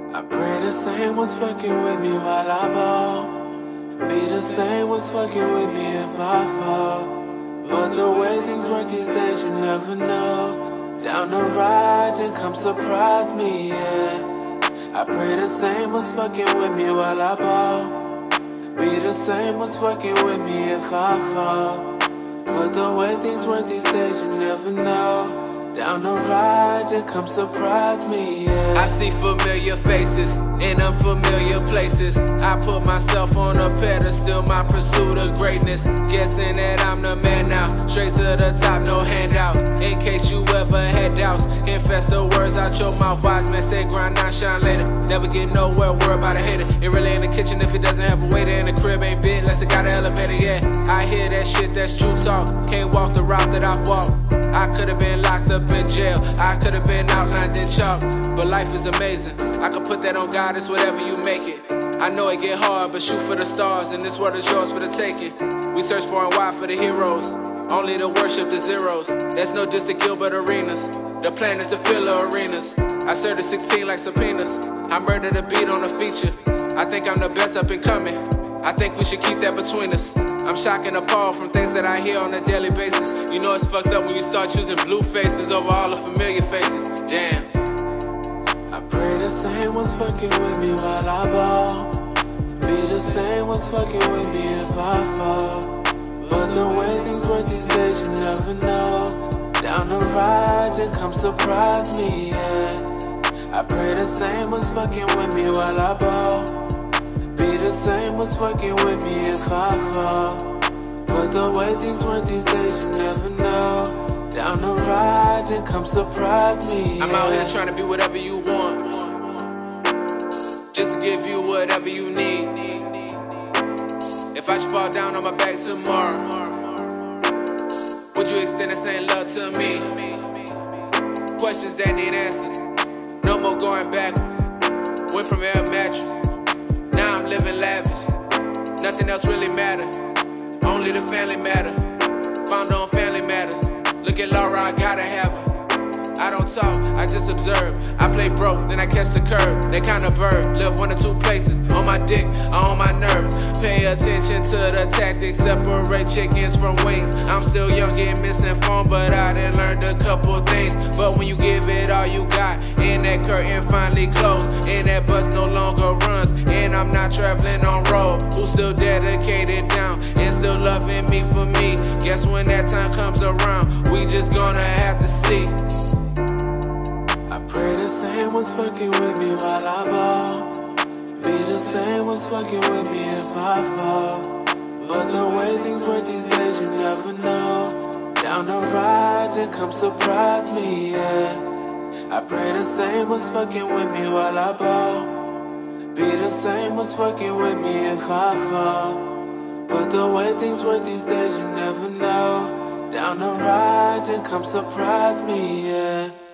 I pray the same one's fucking with me while I ball. Be the same one's fucking with me if I fall. But the way things work these days, you never know. Down the ride, then come surprise me, yeah. I pray the same one's fucking with me while I ball. Be the same one's fucking with me if I fall. But the way things work these days, you never know. Down the ride, then come surprise me, yeah. I see familiar faces in unfamiliar places. I put myself on a pedestal, my pursuit of greatness. Guessing that I'm the man now, straight to the top, no handout. In case you ever had doubts, infest the words out your mouth. Wise men say grind now, shine later. Never get nowhere, worry about a hater. It really ain't the kitchen if it doesn't have a waiter. In the crib ain't big unless it got an elevator, yeah. I hear that shit, that's true talk. Can't walk the route that I've walked. I could've been locked up in jail, I could've been outlined in chalk. But life is amazing, I can put that on God, it's whatever you make it. I know it get hard, but shoot for the stars, and this world is yours for the taking. We search for and wide for the heroes, only to worship the zeros. There's no distant Gilbert arenas, the plan is to fill the arenas. I served at 16 like subpoenas, I murdered a beat on a feature. I think I'm the best up and coming, I think we should keep that between us. I'm shocked and appalled from things that I hear on a daily basis. You know it's fucked up when you start choosing blue faces over all the familiar faces. Damn. I pray the same one's fucking with me while I ball. Be the same one's fucking with me if I fall. But the way things work these days, you never know. Down the ride, then come surprise me, yeah. I pray the same one's fucking with me while I ball. The same one's fucking with me if I fall. But the way things work these days, you never know. Down the ride, then come surprise me, yeah. I'm out here trying to be whatever you want, just to give you whatever you need. If I should fall down on my back tomorrow, would you extend the same love to me? Questions that need answers, no more going backwards. Went from air mattress, now I'm living lavish. Nothing else really matter, only the family matter. Found on Family Matters. Look at Laura, I gotta have her. I don't talk, I just observe. I play broke, then I catch the curve. That kind of bird, live one or two places. On my dick, on my nerves. Pay attention to the tactics, separate chickens from wings. I'm still young and misinformed, but I done learned a couple things. But when you give it all you got, and that curtain finally closed, and that bus no longer runs, and I'm not traveling on road, who's still dedicated down and still loving me for me? Guess when that time comes around, we just gonna have to see. I pray the same one's fucking with me while I ball. Be the same one's fucking with me if I fall. But the way things work these days, you never know. Down the ride, then come surprise me, yeah. I pray the same one's fucking with me while I ball. Be the same one's fucking with me if I fall. But the way things work these days, you never know. Down the ride, then come surprise me, yeah.